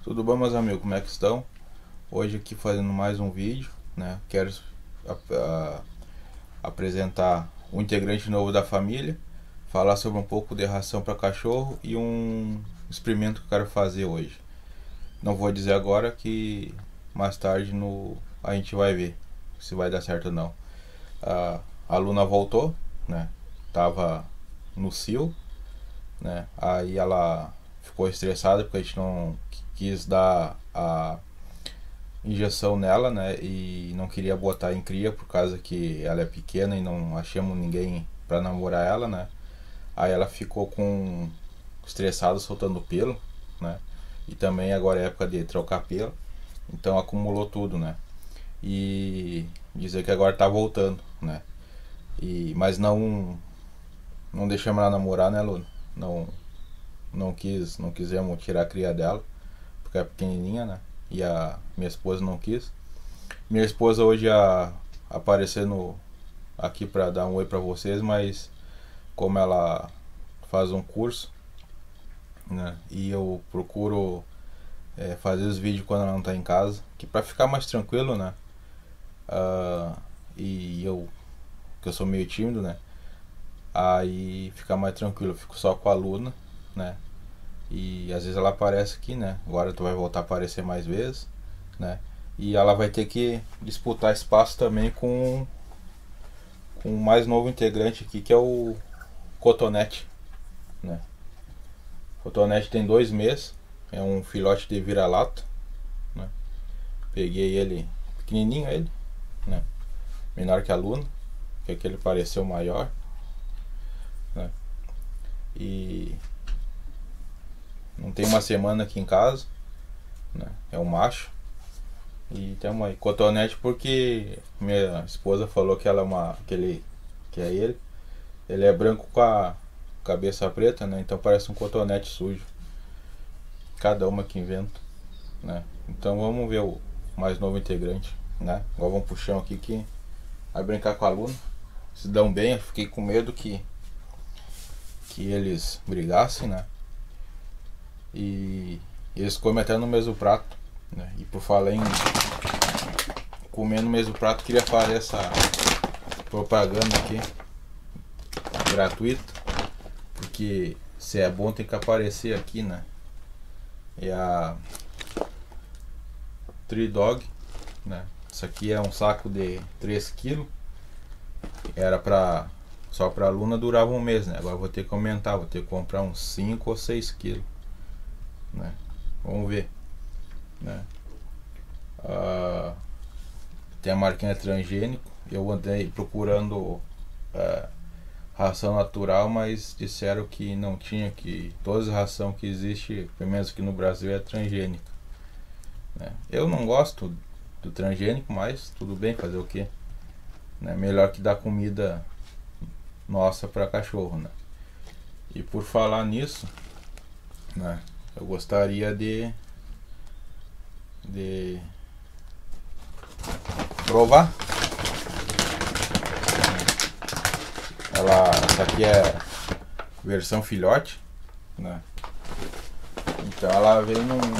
Tudo bom, meus amigos? Como é que estão? Hoje aqui fazendo mais um vídeo, né? Quero apresentar um integrante novo da família, falar sobre um pouco de ração para cachorro e um experimento que eu quero fazer hoje. Não vou dizer agora, que mais tarde a gente vai ver se vai dar certo ou não. A Luna voltou, né? Tava no cio, né? Aí ela ficou estressada porque a gente não quis dar a injeção nela, né? E não queria botar em cria por causa que ela é pequena e não achamos ninguém para namorar ela, né? Aí ela ficou com estressada, soltando pelo, né? E também agora é época de trocar pelo, então acumulou tudo, né? E dizer que agora tá voltando, né? Mas não deixamos ela namorar, né, Luna? Não quisemos tirar a cria dela porque é pequenininha, né? E a minha esposa não quis. Minha esposa hoje ia aparecer aqui para dar um oi para vocês, mas como ela faz um curso, né? E eu procuro fazer os vídeos quando ela não tá em casa, que para ficar mais tranquilo, né? E que eu sou meio tímido, né? Aí fica mais tranquilo, eu fico só com a Luna, né? E às vezes ela aparece aqui, né? Agora tu vai voltar a aparecer mais vezes, né? E ela vai ter que disputar espaço também com o mais novo integrante aqui, que é o Cotonete, né? O Cotonete tem 2 meses, é um filhote de vira-lata, né? Peguei ele pequenininho, né? Menor que a Luna, que é que ele pareceu maior, né? E não tem uma semana aqui em casa, né? É um macho. E tem uma Cotonete porque minha esposa falou que ela é que é ele. Ele é branco com a cabeça preta, né? Então parece um cotonete sujo. Cada uma que inventa, né? Então vamos ver o mais novo integrante, né? Agora vamos pro chão aqui que vai brincar com a Luna. Se dão bem, eu fiquei com medo que eles brigassem, né? E eles comem até no mesmo prato, né? E por falar em comer no mesmo prato, queria fazer essa propaganda aqui gratuita, porque se é bom tem que aparecer aqui, né? É a Tree Dog, né? Isso aqui é um saco de 3 kg. Era pra só pra Luna durava um mês, né? Agora vou ter que aumentar, vou ter que comprar uns 5 ou 6 kg, né? Vamos ver, né? Tem a marquinha transgênico. Eu andei procurando ração natural, mas disseram que não tinha, que todas as rações que existe, pelo menos aqui no Brasil, é transgênica, né? Eu não gosto do transgênico, mas tudo bem, fazer o que, né? Melhor que dar comida nossa para cachorro, né? E por falar nisso, né, eu gostaria de provar. Essa aqui é versão filhote, né? Então ela vem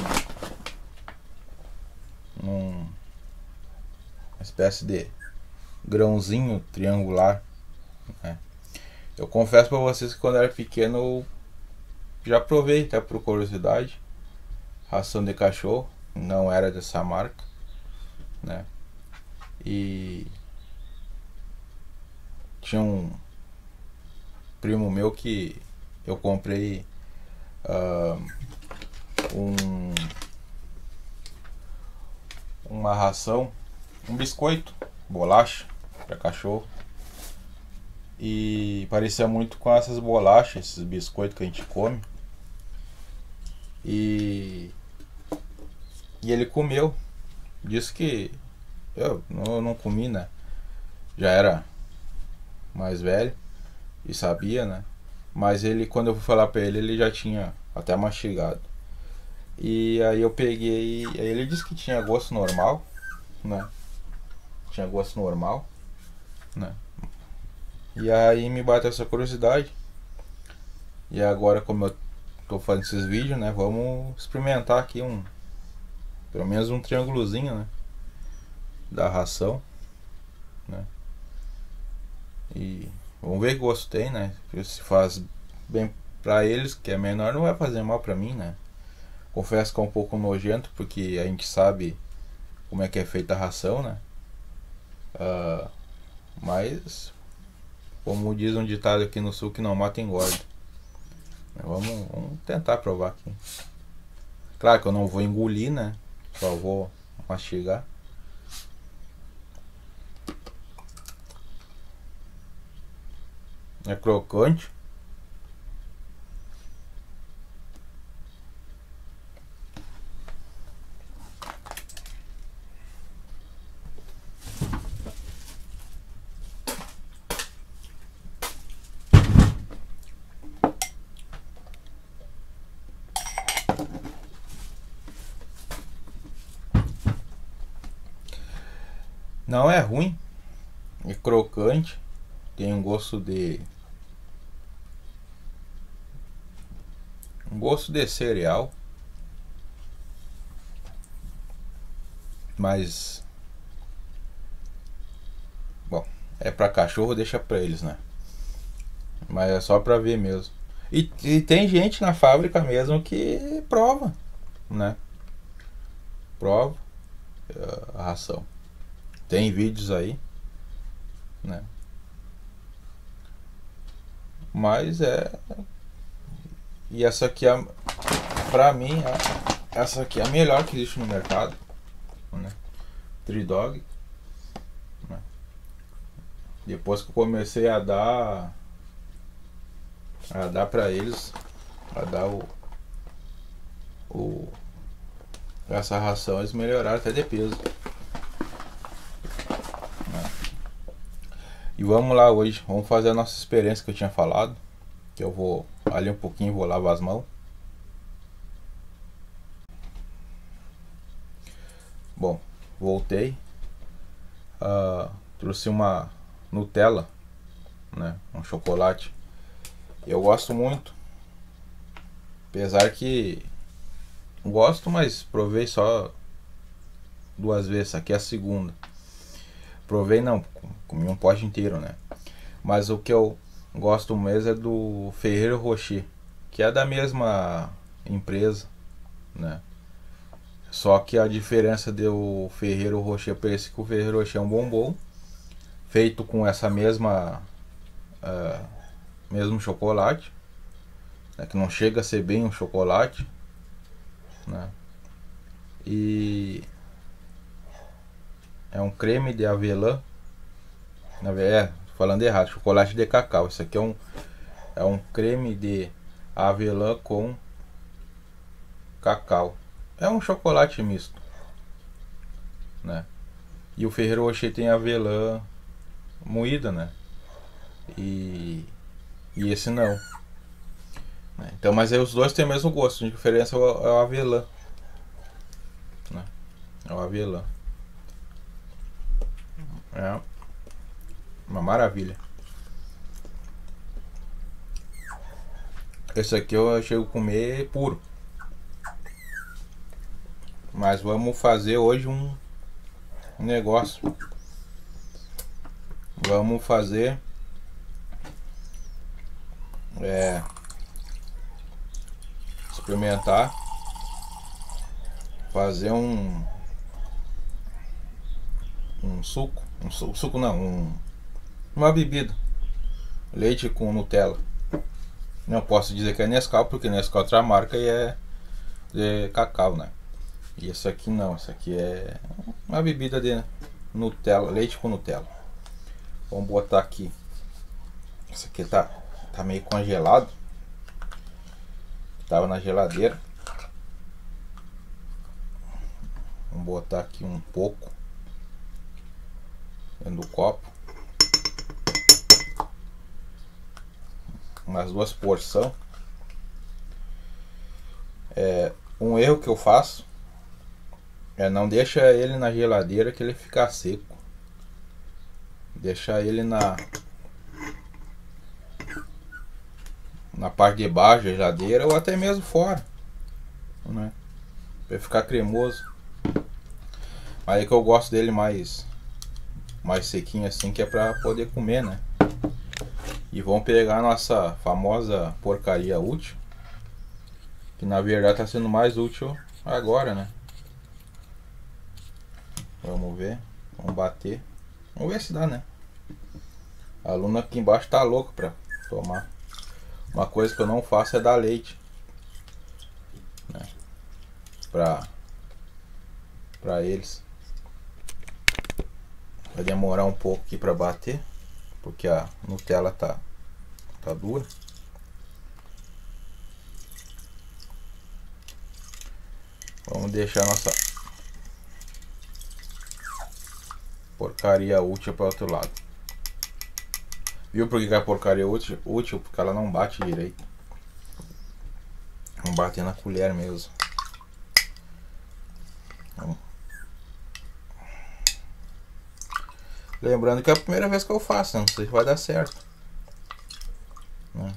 numa espécie de grãozinho triangular, né? Eu confesso para vocês que quando eu era pequeno eu já provei, até por curiosidade, ração de cachorro, não era dessa marca, né? E tinha um primo meu que eu comprei um, uma ração, um biscoito, bolacha para cachorro, e parecia muito com essas bolachas, esses biscoitos que a gente come. E ele comeu, disse que eu não comi, né? Já era mais velho e sabia, né? Mas ele, quando eu fui falar pra ele, ele já tinha até mastigado. E aí eu peguei, aí ele disse que tinha gosto normal, né? Tinha gosto normal, né? E aí me bateu essa curiosidade. E agora, como eu tô fazendo esses vídeos, né? Vamos experimentar aqui pelo menos um triângulozinho, né, da ração, né? E vamos ver que gosto tem, né? Se faz bem pra eles, que é menor, não vai fazer mal pra mim, né? Confesso que é um pouco nojento, porque a gente sabe como é que é feita a ração, né? Mas, como diz um ditado aqui no sul, que não mata engorda. Vamos tentar provar aqui. Claro que eu não vou engolir, né? Só vou mastigar. É crocante. Não é ruim. É crocante. Tem um gosto de cereal, mas bom, é pra cachorro, deixa pra eles, né? Mas é só pra ver mesmo. E tem gente na fábrica mesmo que prova, né? Prova a ração. Tem vídeos aí, né? Mas e essa aqui é, pra mim, essa aqui é a melhor que existe no mercado, né? Tridog, né? Depois que eu comecei a dar pra eles, a dar essa ração, eles melhoraram até de peso, né? E vamos lá hoje, vamos fazer a nossa experiência que eu tinha falado, que eu vou ali um pouquinho, vou lavar as mãos. Bom, voltei, trouxe uma Nutella, né, um chocolate. Eu gosto muito, apesar que gosto, mas provei só 2 vezes. Essa aqui é a segunda. Provei não, comi um pote inteiro, né? Mas o que eu gosto mesmo é do Ferrero Rocher, que é da mesma empresa, né? Só que a diferença do Ferrero Rocher para esse, que o Ferrero Rocher é um bombom feito com essa mesmo chocolate, né? Que não chega a ser bem um chocolate, né? E é um creme de avelã. Falando errado, chocolate de cacau. Isso aqui é um creme de avelã com cacau. É um chocolate misto, né? E o Ferrero Rocher tem avelã moída, né? E esse não, né? Então, mas aí os dois têm o mesmo gosto. A diferença é o avelã, né? É o avelã. É uma maravilha. Esse aqui eu chego a comer puro. Mas vamos fazer hoje um negócio. Vamos fazer experimentar fazer um suco, suco não, uma bebida, leite com Nutella. Não posso dizer que é Nescau, porque Nescau é outra marca e é de cacau, né? E esse aqui não, esse aqui é uma bebida de Nutella, leite com Nutella. Vamos botar aqui. Esse aqui tá meio congelado, tava na geladeira. Vamos botar aqui um pouco dentro do copo, umas 2 porções. Um erro que eu faço é não deixar ele na geladeira que ele fica seco. Deixar ele na parte de baixo da geladeira ou até mesmo fora, né? Para ficar cremoso. Aí que eu gosto dele mais sequinho assim, que é pra poder comer, né? E vamos pegar a nossa famosa porcaria útil, que na verdade tá sendo mais útil agora, né? Vamos ver, vamos bater. Vamos ver se dá, né? A aluna aqui embaixo tá louca pra tomar. Uma coisa que eu não faço é dar leite, né? Pra eles. Vai demorar um pouco aqui pra bater, porque a Nutella tá dura. Vamos deixar a nossa porcaria útil para outro lado. Viu por que a porcaria é útil? Útil porque ela não bate direito. Vamos bater na colher mesmo. Vamos. Lembrando que é a primeira vez que eu faço, não sei se vai dar certo, né?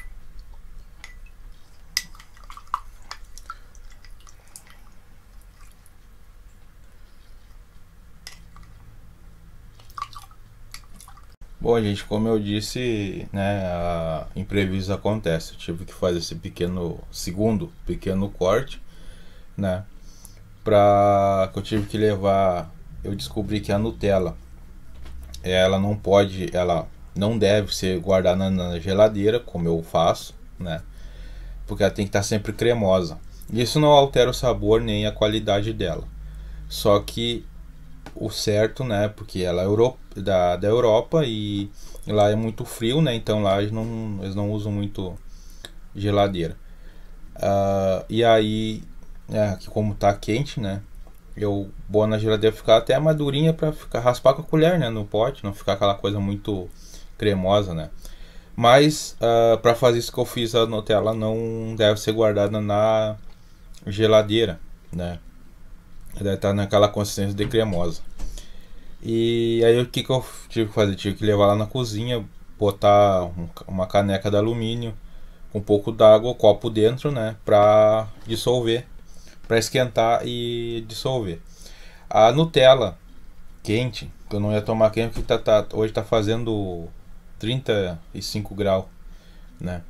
Bom, gente, como eu disse, né, imprevistos acontecem. Eu tive que fazer esse segundo pequeno corte, né, que eu tive que levar. Eu descobri que a Nutella, ela não deve ser guardada na geladeira, como eu faço, né, porque ela tem que estar sempre cremosa. Isso não altera o sabor nem a qualidade dela. Só que o certo, né? Porque ela é da Europa e lá é muito frio, né? Então lá eles não usam muito geladeira. E aí, aqui como tá quente, né? Eu vou na geladeira ficar até madurinha para raspar com a colher, né? No pote, não ficar aquela coisa muito cremosa, né? Mas para fazer isso que eu fiz, a Nutella não deve ser guardada na geladeira, né? Deve estar naquela consistência de cremosa. E aí o que eu tive que fazer? Tive que levar lá na cozinha, botar uma caneca de alumínio com um pouco d'água, o copo dentro, né? Pra dissolver, pra esquentar e dissolver. A Nutella quente, que eu não ia tomar quente porque hoje tá fazendo 35 graus, né?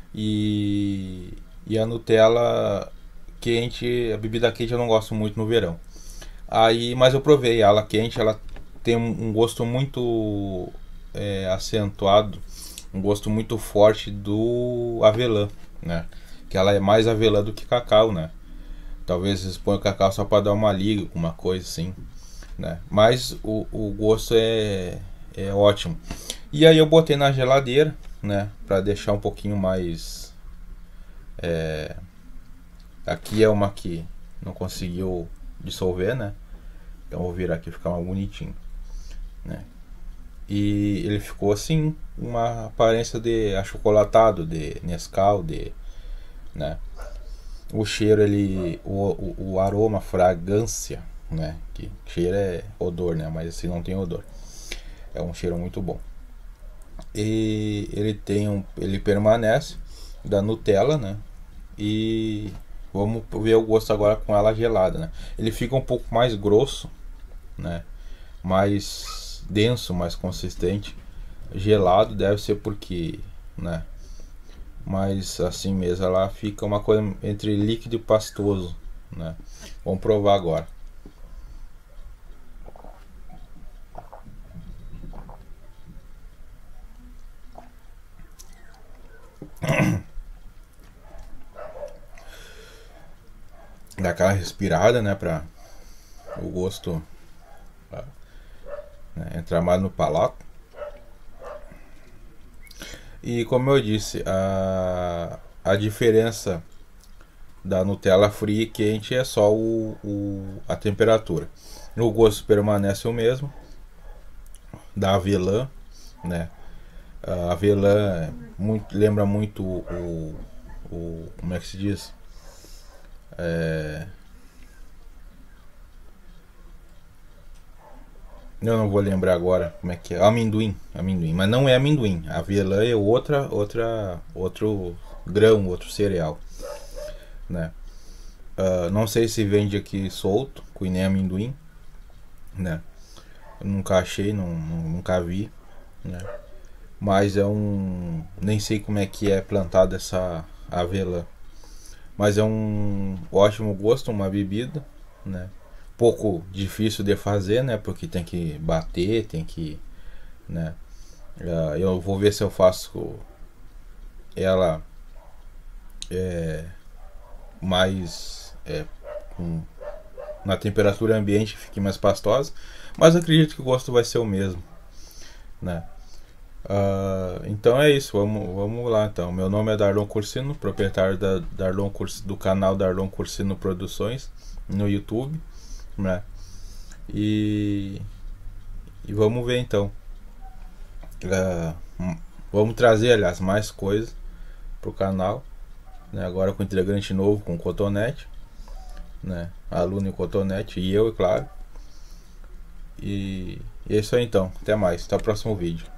E a Nutella quente, a bebida quente eu não gosto muito no verão. Aí, mas eu provei ela quente, ela tem um gosto muito acentuado, um gosto muito forte do avelã, né? Que ela é mais avelã do que cacau, né? Talvez eles ponham cacau só para dar uma liga, alguma coisa assim, né? Mas o gosto é ótimo. E aí eu botei na geladeira, né? Para deixar um pouquinho mais. Aqui é uma que não conseguiu dissolver, né? Então vou virar aqui, ficar mais bonitinho, né? E ele ficou assim, uma aparência de achocolatado, de Nescau, né? O cheiro, o aroma, fragrância, né? Que cheiro é odor, né? Mas assim não tem odor. É um cheiro muito bom. E ele permanece da Nutella, né? E vamos ver o gosto agora com ela gelada, né? Ele fica um pouco mais grosso, né? Mais denso, mais consistente. Gelado deve ser porque, né? Mas assim mesmo, ela fica uma coisa entre líquido e pastoso, né? Vamos provar agora. Dá aquela respirada, né? Pra o gosto entrar mais no palato. E como eu disse, a diferença da Nutella fria e quente é só a temperatura. O gosto permanece o mesmo, da avelã, né? A avelã lembra muito como é que se diz? Eu não vou lembrar agora como é que é. Amendoim, mas não é amendoim. A avelã é outro grão, outro cereal, né? Não sei se vende aqui solto, com nem amendoim, né? Eu nunca achei, nunca vi, né? Mas é um, nem sei como é que é plantada essa avelã, mas é um ótimo gosto, uma bebida, né? Pouco difícil de fazer, né? Porque tem que bater, tem que, né? Eu vou ver se eu faço ela mais na temperatura ambiente, que fique mais pastosa, mas acredito que o gosto vai ser o mesmo, né? Então é isso, vamos lá então. Meu nome é Darlon Cursino, proprietário do canal Darlon Cursino Produções no YouTube, né? E, e vamos ver então. Vamos trazer, aliás, mais coisas pro canal, né? Agora com integrante novo, com Cotonete, né? Aluno em Cotonete e eu, é claro. E é isso aí então. Até mais. Até o próximo vídeo.